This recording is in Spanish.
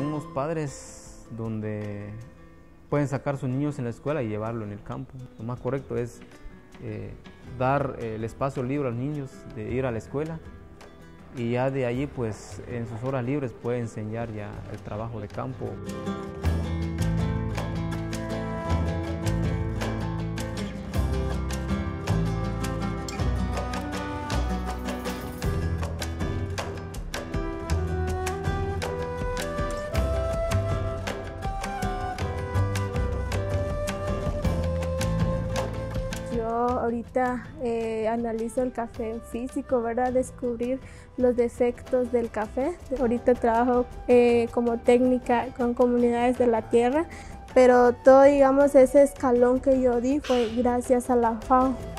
unos padres donde pueden sacar sus niños en la escuela y llevarlo en el campo. Lo más correcto es dar el espacio libre a los niños de ir a la escuela y ya de allí pues en sus horas libres puede enseñar ya el trabajo de campo. Yo ahorita analizo el café en físico, ¿verdad? Descubrir los defectos del café. Ahorita trabajo como técnica con comunidades de la tierra, pero todo, digamos, ese escalón que yo di fue gracias a la FAO.